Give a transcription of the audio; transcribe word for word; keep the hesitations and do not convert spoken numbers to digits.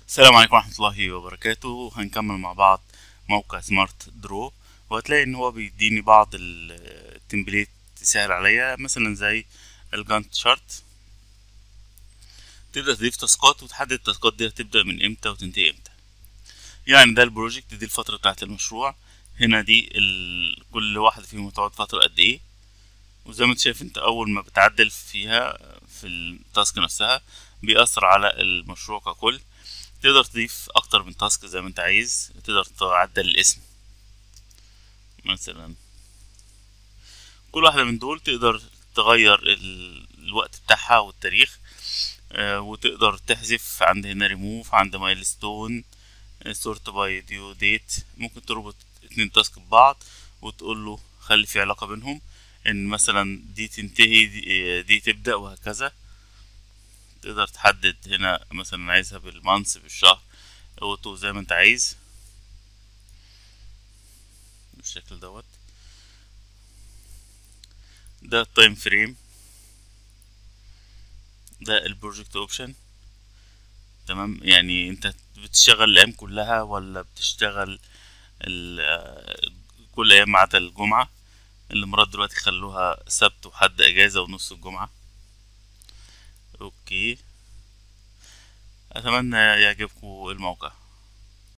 السلام عليكم ورحمة الله وبركاته. هنكمل مع بعض موقع سمارت درو، وهتلاقي ان هو بيديني بعض ال- التمبليت تسهل عليا، مثلا زي الجانت شارت. تبدأ تضيف تاسكات وتحدد التاسكات دي هتبدأ من امتى وتنتهي امتى. يعني ده البروجكت، دي الفترة بتاعت المشروع. هنا دي ال... كل واحدة فيهم هتقعد فترة قد ايه. وزي ما انت شايف، انت اول ما بتعدل فيها في التاسك نفسها بيأثر على المشروع ككل. تقدر تضيف اكتر من تاسك زي ما انت عايز، تقدر تعدل الاسم مثلا. كل واحدة من دول تقدر تغير ال- الوقت بتاعها والتاريخ. آه، وتقدر تحذف عند هنا ريموف، عند مايلستون، سورت باي ديو ديت. ممكن تربط اتنين تاسك ببعض وتقول له خلي في علاقة بينهم، ان مثلا دي تنتهي دي, دي تبدأ، وهكذا. تقدر تحدد هنا مثلا عايزها بالمانث بالشهر، اوتو زي ما انت عايز بالشكل دوت. ده التايم فريم، ده البروجكت اوبشن. تمام، يعني انت بتشتغل الايام كلها ولا بتشتغل ال- آه، كل ايام ما عدا الجمعة. الامارات دلوقتي خلوها سبت وحد اجازة ونص الجمعة. اوكي، اتمنى يعجبكم الموقع.